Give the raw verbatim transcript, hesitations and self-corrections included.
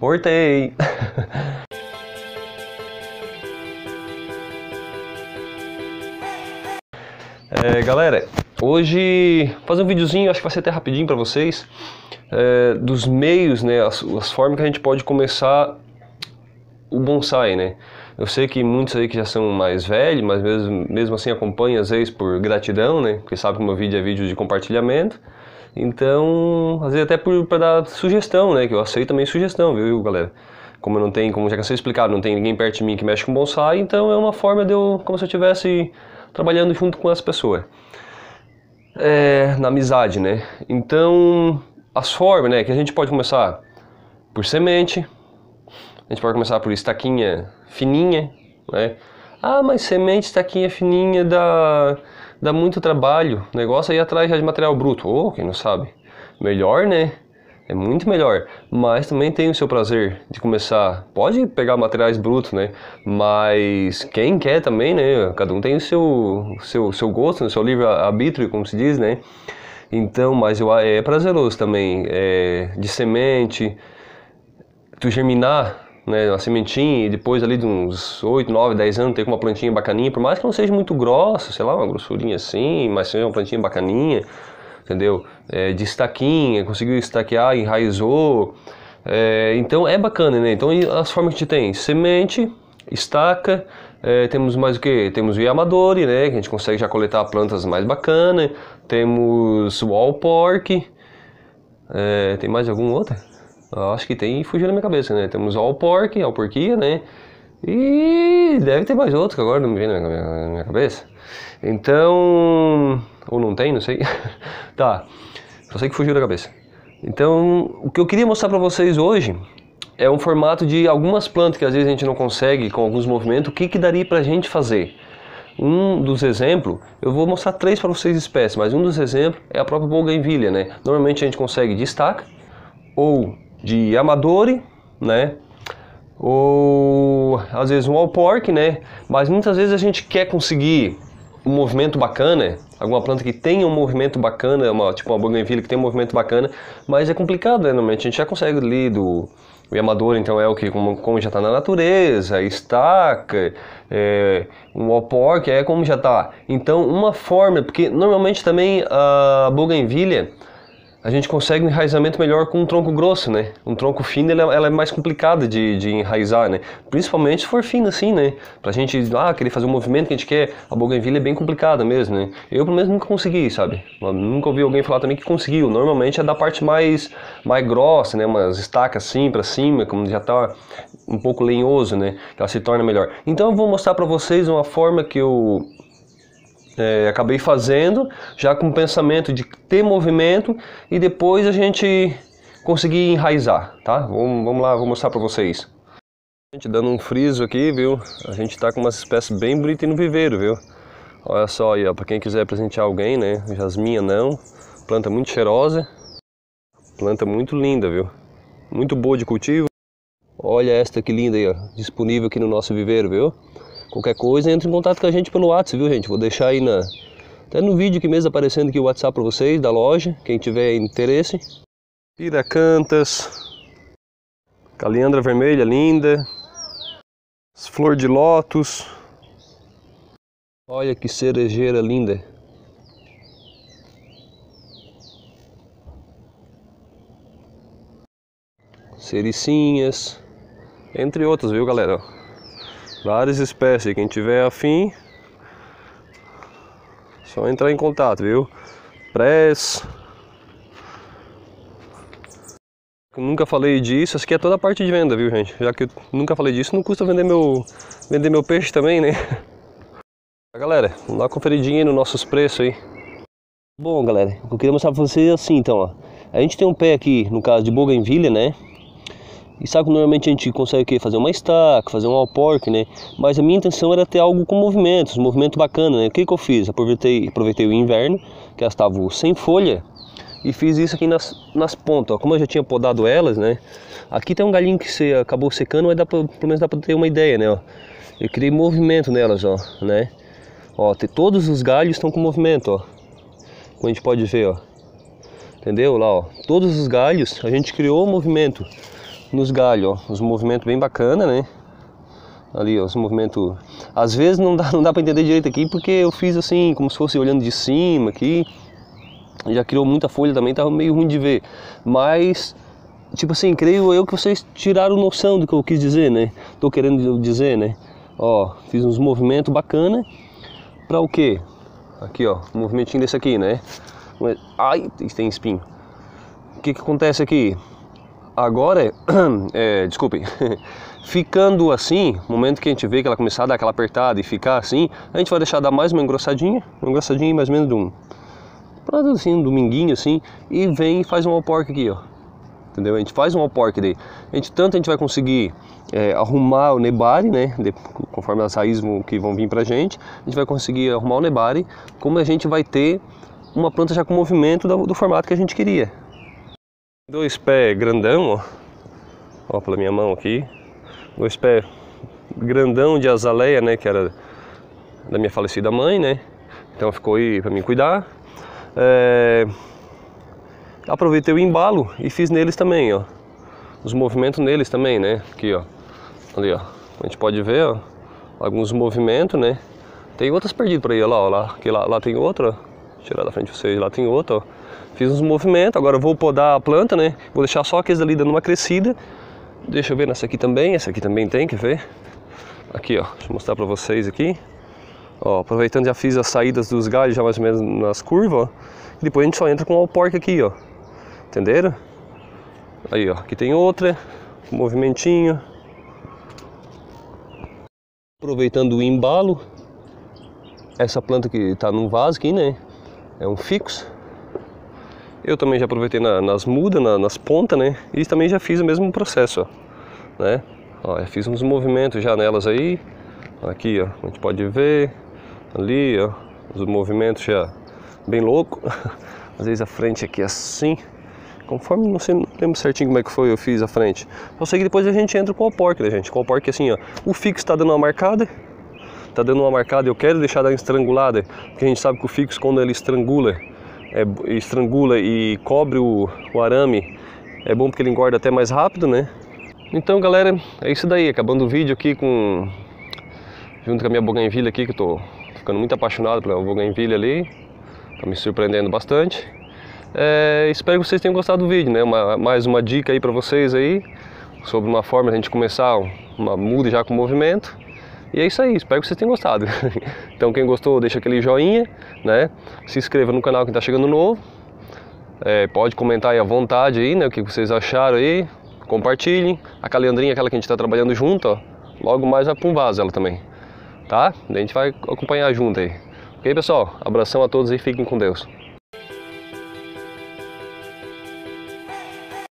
Voltei! É, galera, hoje vou fazer um videozinho, acho que vai ser até rapidinho para vocês, é, dos meios, né, as, as formas que a gente pode começar o bonsai, né. Eu sei que muitos aí que já são mais velhos, mas mesmo, mesmo assim acompanham às vezes por gratidão, né, porque sabe que o meu vídeo é vídeo de compartilhamento. Então, às vezes até para dar sugestão, né, que eu aceito também sugestão, viu, galera? Como eu não tenho, como já cansei de explicar, não tem ninguém perto de mim que mexe com bonsai, então é uma forma de eu, como se eu estivesse trabalhando junto com as pessoas. É, na amizade, né? Então, as formas, né, que a gente pode começar por semente, a gente pode começar por estaquinha fininha, né? Ah, mas semente, estaquinha fininha dá, dá muito trabalho, o negócio é ir atrás já de material bruto. Ou, oh, quem não sabe, melhor, né? É muito melhor, mas também tem o seu prazer de começar. Pode pegar materiais brutos, né? Mas quem quer também, né? Cada um tem o seu, seu, seu gosto, o seu livre-arbítrio, como se diz, né? Então, mas eu, é prazeroso também, é, de semente, tu germinar, né, uma sementinha e depois ali de uns oito, nove, dez anos ter com uma plantinha bacaninha, por mais que não seja muito grossa, sei lá, uma grossurinha assim, mas seja uma plantinha bacaninha. Entendeu? É, de estaquinha, conseguiu estaquear, enraizou, é, então é bacana, né? Então as formas que a gente tem, semente, estaca, é, temos mais o que? Temos o Yamadori, né? Que a gente consegue já coletar plantas mais bacanas, temos o All Pork, é, tem mais algum outro? Acho que tem, fugiu na minha cabeça, né? Temos o All Pork, a porquia, né? E deve ter mais outros que agora não me vem na minha, na minha cabeça. Então, ou não tem, não sei. Tá, só sei que fugiu da cabeça. Então, o que eu queria mostrar pra vocês hoje é um formato de algumas plantas que às vezes a gente não consegue com alguns movimentos, o que que daria pra gente fazer. Um dos exemplos, eu vou mostrar três para vocês espécies, mas um dos exemplos é a própria Bougainvillea, né? Normalmente a gente consegue de estaca, ou de Yamadori, né? Ou às vezes um All Pork, né? Mas muitas vezes a gente quer conseguir um movimento bacana, alguma planta que tenha um movimento bacana, uma, tipo uma Bougainvillea que tem um movimento bacana, mas é complicado, né? Normalmente a gente já consegue ali do o Yamadori, então é o que, como, como já está na natureza, estaca, é, um All Pork é como já está. Então uma forma, porque normalmente também a Bougainvillea a gente consegue um enraizamento melhor com um tronco grosso, né? Um tronco fino, ela, ela é mais complicada de, de enraizar, né? Principalmente se for fino assim, né? Pra gente, ah, querer fazer um movimento que a gente quer, a Bougainvillea é bem complicada mesmo, né? Eu, pelo menos, nunca consegui, sabe? Eu nunca ouvi alguém falar também que conseguiu. Normalmente é da parte mais, mais grossa, né? Umas estacas assim, pra cima, como já tá um pouco lenhoso, né? Que ela se torna melhor. Então eu vou mostrar pra vocês uma forma que eu... É, acabei fazendo, já com o pensamento de ter movimento e depois a gente conseguir enraizar, tá? Vamos, vamos lá, vou mostrar pra vocês. A gente dando um friso aqui, viu? A gente tá com umas espécies bem bonitas no viveiro, viu? Olha só aí, ó, pra quem quiser presentear alguém, né? Jasminha não, planta muito cheirosa, planta muito linda, viu? Muito boa de cultivo. Olha esta que linda aí, ó, disponível aqui no nosso viveiro, viu? Qualquer coisa, entre em contato com a gente pelo WhatsApp, viu, gente? Vou deixar aí na... até no vídeo aqui mesmo aparecendo aqui o WhatsApp para vocês, da loja, quem tiver interesse. Piracantas, caliandra vermelha linda, flor de lótus. Olha que cerejeira linda. Cericinhas, entre outras, viu, galera? Várias espécies, quem tiver afim, só entrar em contato, viu? Press. Eu nunca falei disso, isso aqui é toda a parte de venda, viu, gente? Já que eu nunca falei disso, não custa vender meu, vender meu peixe também, né? Galera, vamos dar uma conferidinha aí nos nossos preços aí. Bom, galera, eu queria mostrar pra vocês assim, então, ó. A gente tem um pé aqui, no caso de Bougainvillea, né? E sabe que normalmente a gente consegue o quê? Fazer uma estaca, fazer um All Pork, né? Mas a minha intenção era ter algo com movimentos, um movimento bacana, né? O que que eu fiz? Aproveitei, aproveitei o inverno, que elas estavam sem folha, e fiz isso aqui nas, nas pontas, ó. Como eu já tinha podado elas, né? Aqui tem um galinho que se, acabou secando, mas dá pra, pelo menos dá pra ter uma ideia, né? Ó. Eu criei movimento nelas, ó, né? Ó, tem, todos os galhos estão com movimento, ó. Como a gente pode ver, ó. Entendeu? Lá, ó. Todos os galhos a gente criou movimento. nos galhos, ó, os movimentos bem bacana, né? Ali, ó, os movimentos, às vezes não dá, não dá para entender direito aqui, porque eu fiz assim, como se fosse olhando de cima aqui, já criou muita folha também, tava meio ruim de ver, mas, tipo assim, creio eu que vocês tiraram noção do que eu quis dizer, né? Tô querendo dizer, né? Ó, fiz uns movimentos bacana, para o quê? Aqui, ó, um movimentinho desse aqui, né? Ai, tem espinho. O que que acontece aqui? Agora, é, desculpem, ficando assim, no momento que a gente vê que ela começar a dar aquela apertada e ficar assim, a gente vai deixar dar mais uma engrossadinha, uma engrossadinha mais ou menos de um, assim, um dominguinho assim, e vem e faz um all pork aqui, ó. Entendeu? A gente faz um all pork daí. A gente, tanto a gente vai conseguir é, arrumar o nebari, né? De, conforme as raízes vão, que vão vir pra gente, a gente vai conseguir arrumar o nebari, como a gente vai ter uma planta já com movimento do, do formato que a gente queria. Dois pés grandão, ó. Ó, pela minha mão aqui. Dois pés grandão de azaleia, né? Que era da minha falecida mãe, né? Então ficou aí pra mim cuidar. É... Aproveitei o embalo e fiz neles também, ó. Os movimentos neles também, né? Aqui, ó. Ali, ó. A gente pode ver, ó. Alguns movimentos, né? Tem outras perdidas por aí, ó lá, ó. Lá, aqui, lá, lá tem outra, ó. Vou tirar da frente de vocês. Lá tem outra, ó. Fiz uns movimentos. Agora eu vou podar a planta, né? Vou deixar só aqueles ali dando uma crescida. Deixa eu ver nessa aqui também. Essa aqui também tem, quer ver? Aqui, ó. Deixa eu mostrar pra vocês aqui. Ó, aproveitando, já fiz as saídas dos galhos já mais ou menos nas curvas, ó. E depois a gente só entra com o all pork aqui, ó. Entenderam? Aí, ó, aqui tem outra, um movimentinho. Aproveitando o embalo, essa planta que tá num vaso aqui, né? É um ficus. Eu também já aproveitei na, nas mudas, na, nas pontas, né? E também já fiz o mesmo processo, ó, né? Ó, eu fiz uns movimentos já nelas aí. Aqui, ó, a gente pode ver. Ali, ó, os movimentos já bem louco. Às vezes a frente aqui assim. Conforme, não sei, não lembro certinho como é que foi, eu fiz a frente. Só sei que depois a gente entra com o all pork, né, gente? Com o all pork assim, ó. O fixo tá dando uma marcada. Tá dando uma marcada, eu quero deixar dar uma estrangulada. Porque a gente sabe que o fixo, quando ele estrangula, é, estrangula e cobre o, o arame, é bom porque ele engorda até mais rápido, né? Então, galera, é isso daí. Acabando o vídeo aqui com... junto com a minha bougainville aqui, que eu tô ficando muito apaixonado pela bougainville ali. Tá me surpreendendo bastante. É, espero que vocês tenham gostado do vídeo, né? Uma, mais uma dica aí para vocês aí sobre uma forma de a gente começar uma muda já com movimento. E é isso aí, espero que vocês tenham gostado. Então quem gostou, deixa aquele joinha, né? Se inscreva no canal que tá chegando novo. É, pode comentar aí à vontade aí, né? O que vocês acharam aí. Compartilhem. A calendrinha, aquela que a gente tá trabalhando junto, ó. Logo mais vai para um vaso ela também, tá? A gente vai acompanhar junto aí. Ok, pessoal? Abração a todos e fiquem com Deus.